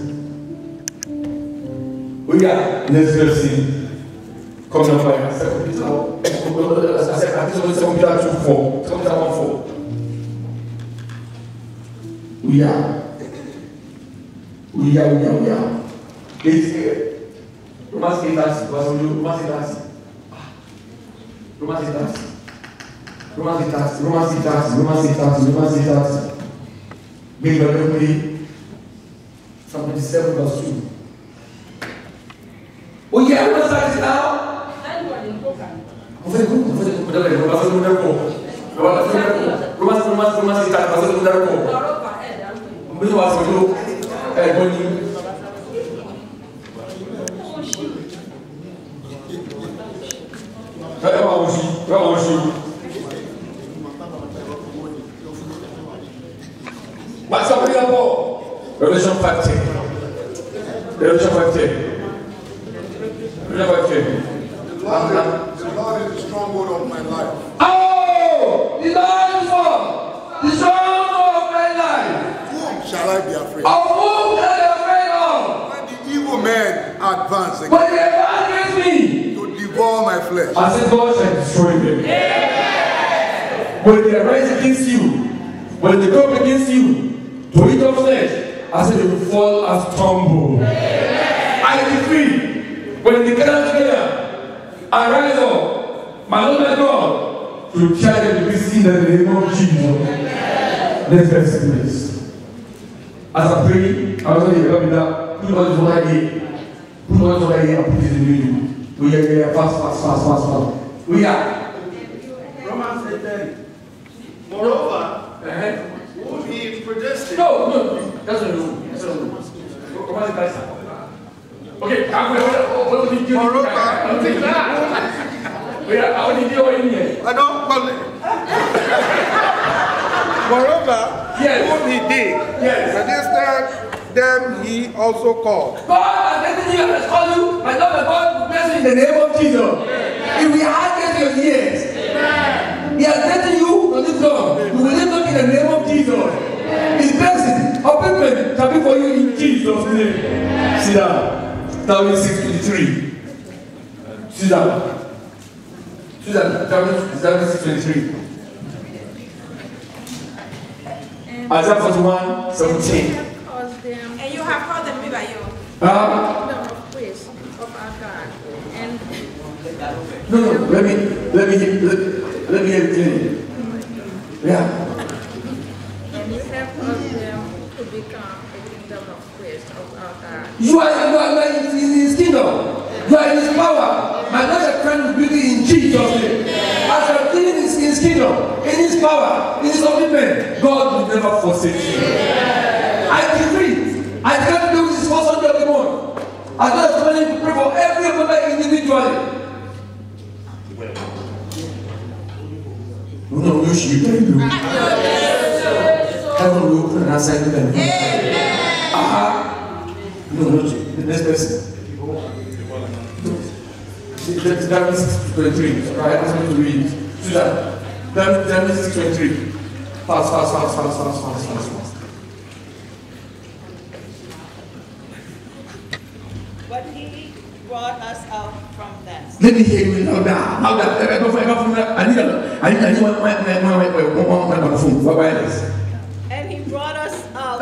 We are next person. Come down by yourself. I said, I think it's 2 Peter 2:4. 2 Peter 1:4. We are. Romans 8:30. Romans 8:30. Romans 8:30. Romans 8:30. Romans 8:30. Romans 8:30. Romans 8:30. Big Bible, Psalm 27 verse 2. Oh yeah, Romans 8:30 now. What's up with your ball? Revelation 5:10. Revelation 5:10. Revelation 5:10.
The Lord is the stronghold of my life.
Oh! The Lord is what? The stronghold of my life.
Whom shall I be afraid?
Of whom shall I be afraid of?
When the evil men advance against
when they advance against me
to devour my flesh.
I said God shall destroy them. Yeah. When they arise against you, when they come against you to eat of flesh, I said they will fall as tumble. Yeah. I decree, when they gather together, arise up, my Lord my God, to charge them to be seen in the name of Jesus. Let's get please. As I pray, I was going to come down, put all this over here. Put all this over here and put it in the middle. We are fast. We are.
Romans 8:30. Moreover, whom he predestined.
No, that's not true. Romans 8:30. Okay, I'm going to do
Moreover,
yes.
whom he did, predestined them he also called.
God has destined you and called you, my Lord, my God, bless you in the name of Jesus. If we have your years, He has destined you to live long. You will live long in the name of Jesus. His blessing, upliftment shall be for you in Jesus' name. Sit down. Deuteronomy 6:23. Susan. Deuteronomy 6:23. Isaiah 41:17.
And you have called them by you.
Kingdom
of praise of our God. And
no, let me get it clear. Yeah.
And you have caused them to become a kingdom of praise of our God.
You are in His kingdom. You are in His power. My God shall crown with beauty in Jesus' name. As you are in His kingdom, in His power, in His commitment, God will never forsake you. I decree, I can't do this first Sunday of the month. I just want to pray for every member individually. No, you should do. Heaven will open and answer them. No, the next person. Deuteronomy 6:23. Right, I'm going to read. Deuteronomy 6:23. Fast.
But he brought us out from thence.
Let me hear you louder. I need one microphone. What wireless?
And he brought us out.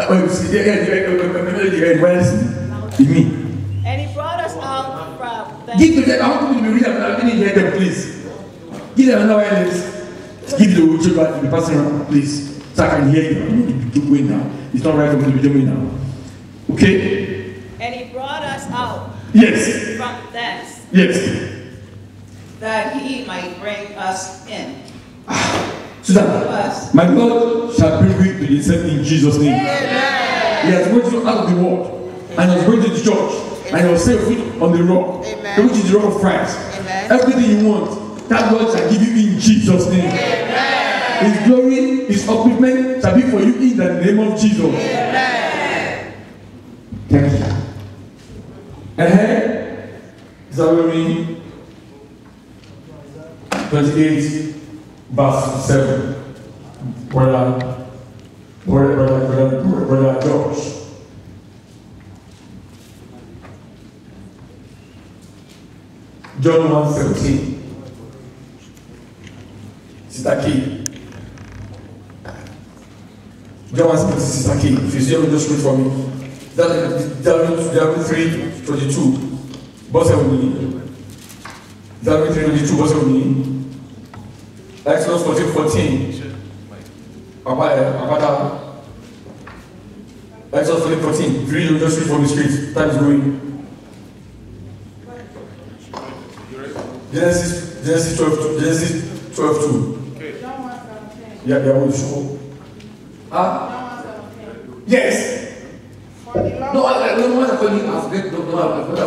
And he brought us out from thence.
Give to them. I want to be reading. I didn't hear them, please. Give them another wireless. Give the children to be passing around, please. So I can hear you. I'm going to be doing now. It's not right for me to be doing now. Okay?
And he brought us out.
Yes.
From thence.
Yes.
That he might bring us in.
So that my God shall bring you to himself in Jesus' name. Amen. He has brought you out of the world. And he has brought you to the church. Amen. And he will set your feet on the rock. Amen. Which is the rock of Christ. Amen. Everything you want that God shall give you in Jesus' name. His glory, his upliftment shall be for you in the name of Jesus. Thank you. Is that what we mean? 28 verse 7. Brother George. John 1:17. Sister K. John 1:17, Sister K. If you see me, just read for me. Deuteronomy 3:22. What's that mean? Deuteronomy 3:22. What's that mean? Exodus 14:14. Exodus 14:14. Read, just read from the street. Time is going. Genesis 12:2.
Okay.
Yeah, we'll show. Yes. No, I don't want to call you. I forget. No, I forgot.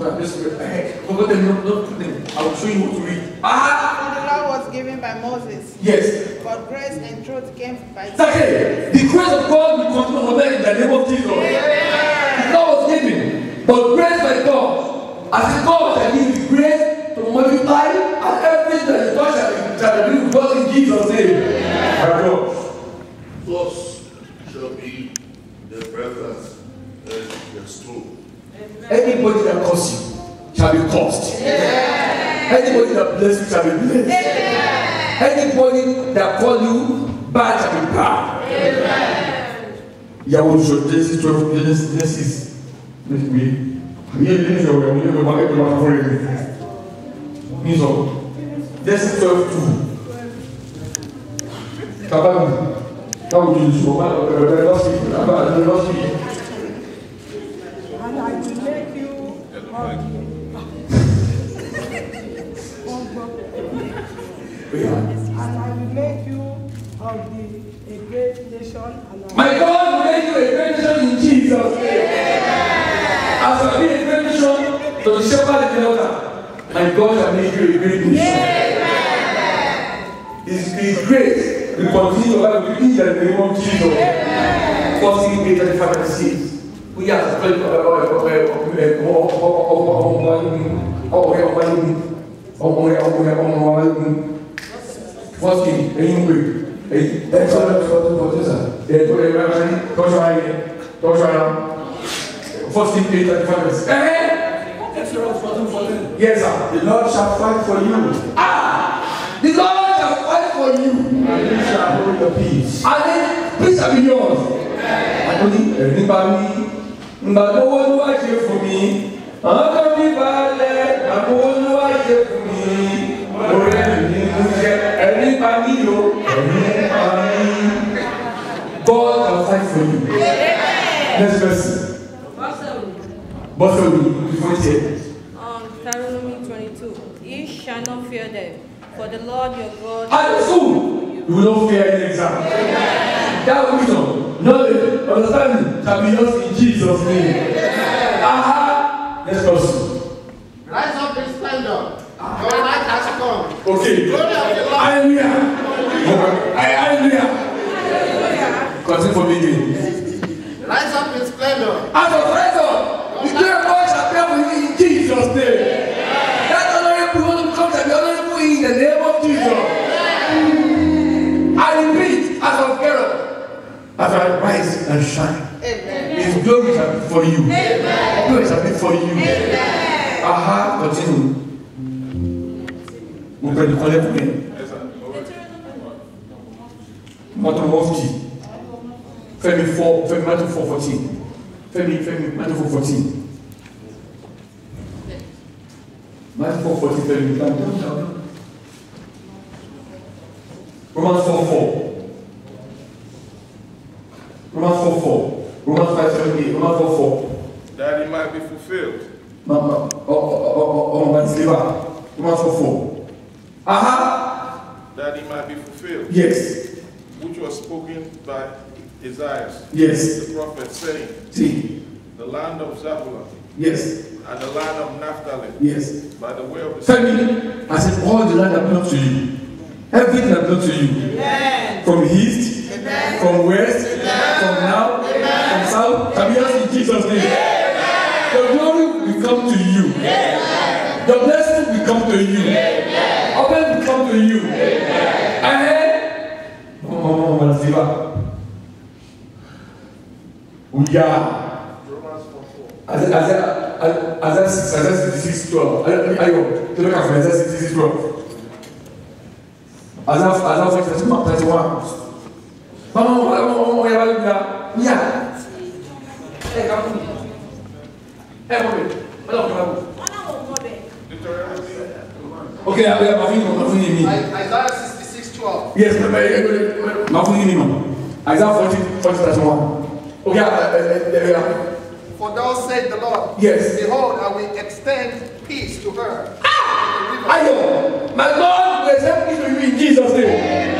I will show you what to read.
For the law was given by Moses.
Yes.
But grace and truth came by Jesus.
Okay. The grace of God will continue to obey in the name of Jesus. The law was given, but grace by God. As God shall give you grace to multiply, and everything that is God shall be with God in Jesus' name.
Thus shall be the brothers and the stone.
Anybody that curses you shall be cursed. Anybody that bless you shall be blessed. Anybody that call you bad shall be bad. Yahweh should Genesis 12. Genesis. Genesis 12:2.
And I will make you of a great nation.
My God will make you a great nation in Jesus' name. As I be a great nation to the shepherd and the elder, my God shall make you a great nation. His grace will continue to live with you in the name of Jesus. First thing 8:35-36. We have to pray First thing, anyway. Exodus 14:35. Yes, sir.
The Lord shall fight for you.
The Lord shall fight for you.
And you shall hold your peace.
And then peace shall be yours. And only anybody, but no one will watch it for me. I'm going to be violent. I'm going to watch it for me. Anybody, God can fight for you. Next person.
Deuteronomy 22. Ye shall not fear them, for the Lord your God.
And soon you will not fear any exam. That wisdom, knowledge, understanding shall be yours in Jesus' name. Next person.
Rise up in splendor. Your light has come.
Okay. Hallelujah. Hallelujah. Continue for me again.
Rise up in splendor.
As of rise up, the great God shall appear with you in Jesus' name. That honorable one who comes shall be honorable in the name of Jesus. I repeat, as of Pharaoh, as I rise and shine, His glory shall be for you. Glory shall be for you. Continue. We're going to collect again. Matthew 4:14. Matthew 4:14. Matthew 4:14. Romans 4:4. Romans 4:4. Romans 5:78. Romans 4:4.
That it might be fulfilled.
Romans 4:4.
That it might be fulfilled.
Yes.
Which was spoken by Isaiah.
Yes.
The prophet saying.
See.
The land of Zebulun.
Yes.
and the land of Naphtali.
Yes.
By the way of the
Tell me, I said, all the land that belongs to you. Everything that belongs to you.
Amen.
From east,
Amen.
from west,
Amen.
from now,
Amen.
from south. Can we ask in Jesus' name?
Amen.
The glory will come to you.
Amen.
The blessing will come to you.
Amen.
Open will come to you. Amen. Isaiah 66:12. Ayo, to look at Isaiah 66:12. Isaiah 31. Okay,
Isaiah 66:12.
Yes, Isaiah 40:1. Okay,
For thou said the Lord,
yes.
Behold, I will extend peace to her.
Ayo, my God will extend peace to you in Jesus' name.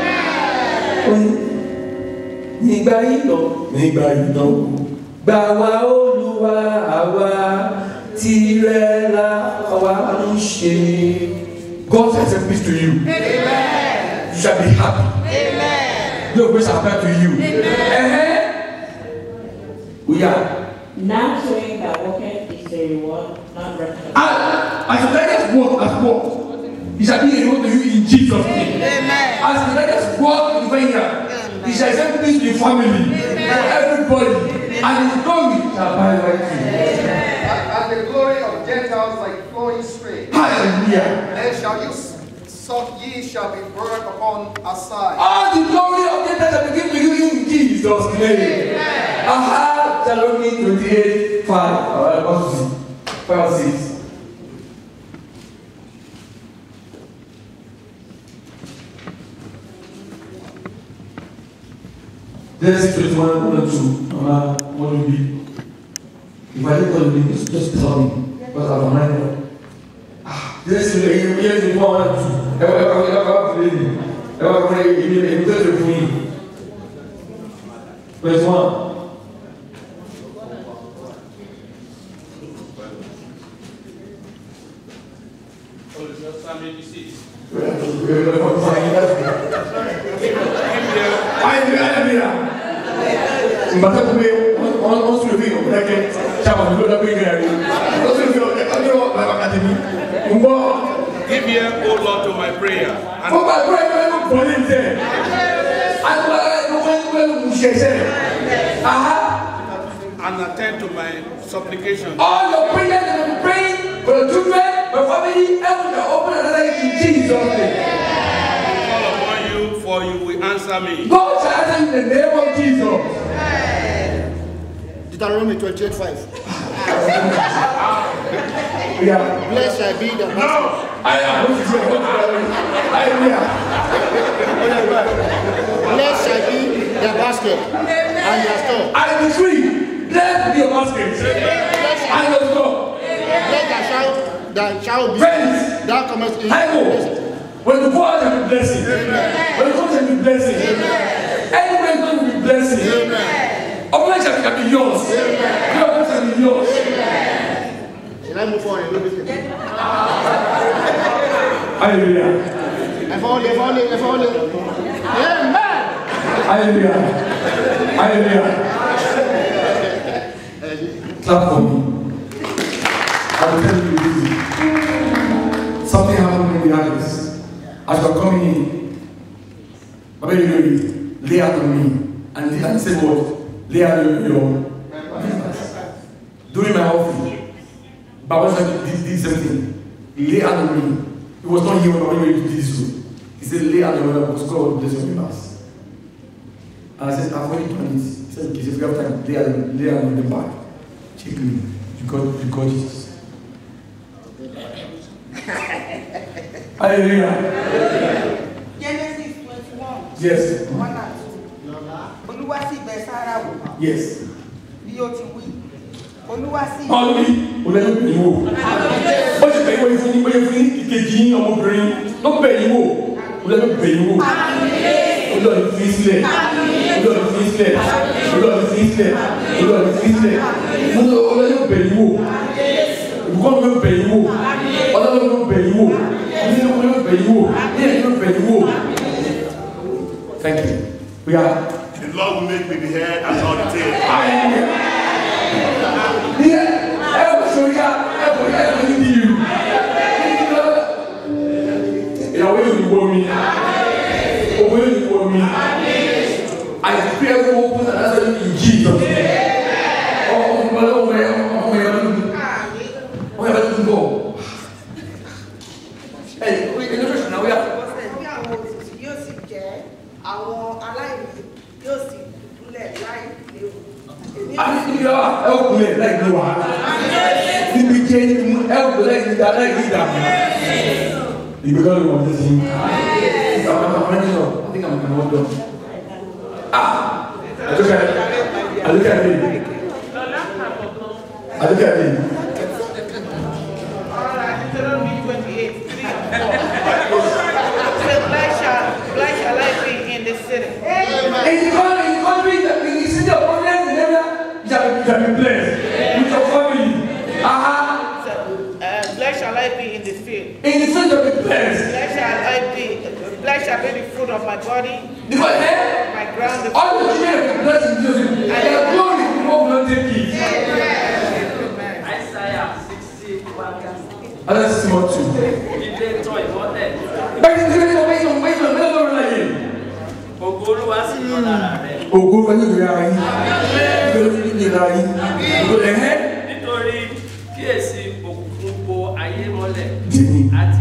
Nígbà ìlọ, gbà wá Olúwa àwa tìrẹ la àwa ń ṣe. God will extend peace to you.
Amen.
You shall be happy.
Amen.
No grace appear to you.
Amen.
We are.
Now showing that working is a reward, not recompense.
As the letters work as work, it shall be a reward to you in Jesus' name.
Amen.
As the letters work in here, it shall send peace to the family, for everybody, and his glory shall abide right to you.
And the glory of Gentiles like flowing stream.
Hallelujah.
Then shall you ye shall be burned upon a side.
All the glory of Gentiles shall be given to you in Jesus' name. Aha, Deuteronomy 28:5. 5-6. Genesis 21:1-2. What will be? If I didn't tell you, just tell me. Because I'm reminded. Genesis 21:1-2. Verse 1.
Give ear, O Lord, to my prayer. And attend to my supplication.
All your prayers that I'm praying for the children, my family, heaven shall open another in Jesus' name.
I call upon you, for you will answer me.
God shall answer you in the name of Jesus.
Deuteronomy 28:5.
Yeah.
Blessed shall be the basket. Blessed shall be the basket and your store.
I decree, blessed be your basket and your store.
There shall be that cometh in.
When the poor shall be blessing, when the poor shall be blessing, anywhere is going to be blessing. Open shall be yours. Your open shall be yours.
Shall I move on a little bit?
Hallelujah.
If only. Amen.
Hallelujah. Hallelujah. Clap for me. I will tell you this. Something happened in the others. As you are coming in, I bet you know it. Lay out on me. And say what? Lay out your members. During my offering, Baba did something. Lay out on me. It was not him when he did this. He said, lay out on me because God will bless your members. And I said, I've already done this. He said, okay, if you have time, lay out on the back. Check me. You got Jesus. Hallelujah.
Genesis 21.
Yes.
1 and 2. Olúwa sì bẹ̀ Sárà wò.
Yes.
Bí ó ti wí. Olúwa sì.
Ọlọ́bí, olẹ́yìn bẹ̀yìn wò. Ó ti bẹ̀yìn wò ìfún ìkejì ọmọbìnrin. Ló bẹ̀yìn wò. Olẹ́yìn bẹ̀yìn wò. Olóòrùn fi sílẹ̀. Olóòrùn fi sílẹ̀. Olóòrùn fi sílẹ̀. Olóòrùn fi sílẹ̀. Olẹ́yìn bẹ̀yìn wò. Thank you. We are.
The Lord will make me the head and not the tail.
I declare you open and answer in Jesus' name. Where you go? Hey, we can do now. We are. I think you are helping me like you are. You became help like that. You become one of the things. I think I'm going to hold on. I look at me.
Deuteronomy 28:3-4. Black shall I be in the city.
In the country, in the city of Providence, in area, you shall be blessed with your family.
Black shall I be in the field.
In the field, you shall be blessed.
Black shall be the fruit of my body.
Because
my ground.
All the children will be blessed in Jesus' name. And their glory will not take it.
Isaiah 61.
Isaiah 61.
Nítorí kíyèsí òkùnkùn bo ayé mọ́lẹ̀ àti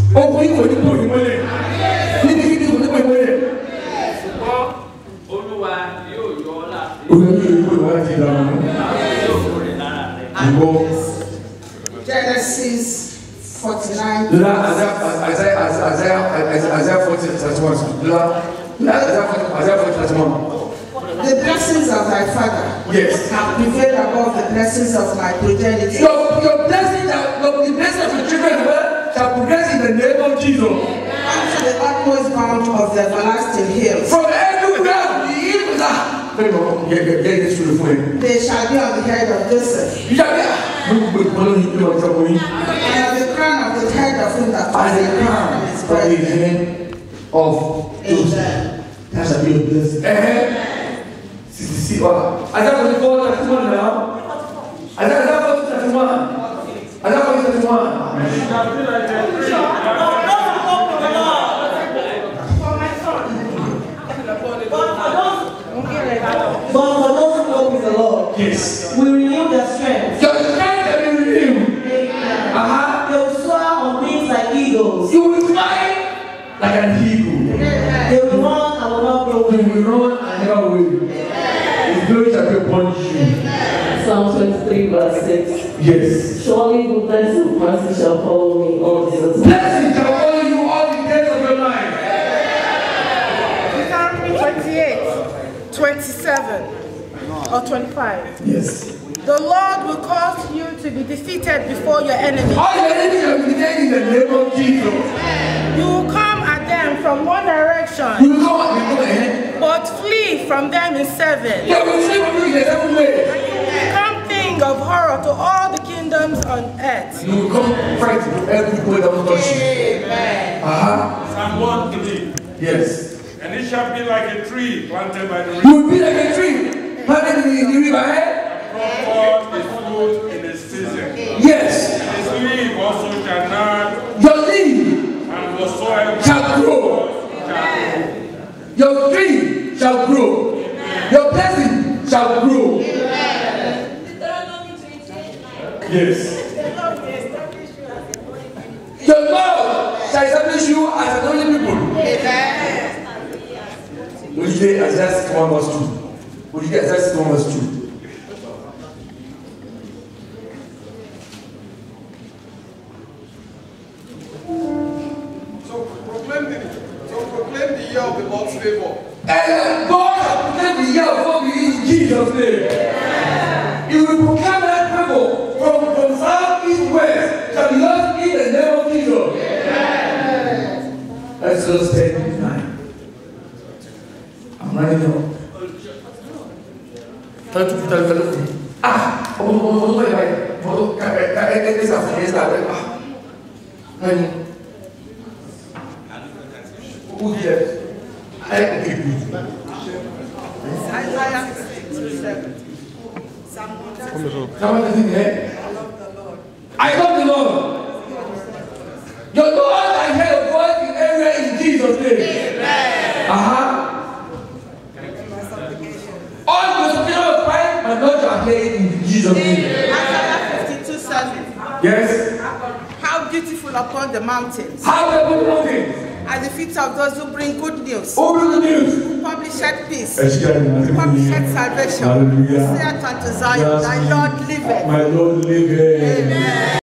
ṣùgbọ́n Olúwa yóò yọ ọ́ láàrin.
Genesis 49.
Isaiah 40:31.
The blessings of thy father have prevailed above the blessings of my progeny.
Your blessings, the blessings of your children shall progress in the name of Jesus.
Up to the utmost bound of the everlasting hills.
From everywhere to the east.
They shall be on the head of Joseph. And on the crown of the head of him that was the crown
of Joseph. That shall be a blessing. See, Isaiah 44:31 now. Isaiah 44:31. Isaiah 44:31.
But for those who walk with the Lord,
yes,
we renew their strength.
Your strength will be renewed.
They will soar on wings like eagles.
You will fly like an eagle.
They will run and will not grow weary.
You will run and never weary. His glory shall be upon you.
Psalm 23:6.
Yes.
Surely goodness and mercy shall follow me all the days.
Blessing shall follow you all the days of your life.
Deuteronomy 28:27 or 25.
Yes.
The Lord will cause you to be defeated before your enemies.
All your enemies shall be defeated in the name of Jesus.
You will come at them from one direction.
You will come at them,
but flee from them in seven.
Yeah, we flee from you in the 7 ways.
And you will become thing of horror to all the kingdoms on earth.
You will come fight to every way that will touch you.
Amen.
Psalm 1:3.
Yes.
And it shall be like a tree planted by the river.
You will be like a tree planted in the river.
Brought forth its fruit in its season.
Yes.
And its leaf also shall not.
Your leaf
and whatsoever
shall grow. Your tree shall grow. Your blessing shall grow. Yes. The Lord shall establish you as an only people. Will you get Isaiah 61:2? Will you get Isaiah 61:2?
So proclaim the year of the Lord's favor.
And God has proclaimed the year of God in Jesus' name. He will proclaim that favor from south, east, west, shall be yours in the name of Jesus. Exodus 10:9. I'm running out. Who cares? I keep you.
Isaiah 52:7. Psalm 116.
I love the Lord. Your Lord, I hear a voice in everywhere in Jesus' name. Amen. All the spirit of pride, my Lord, you are hearing in Jesus' name.
Isaiah 52:7.
Yes.
How beautiful upon the mountains.
How beautiful the mountains.
At the feet of those who bring good news.
Who bring good news?
Who publish peace.
Who
publish salvation.
Hallelujah.
Say unto Zion, thy Lord liveth.
My Lord liveth.
Amen.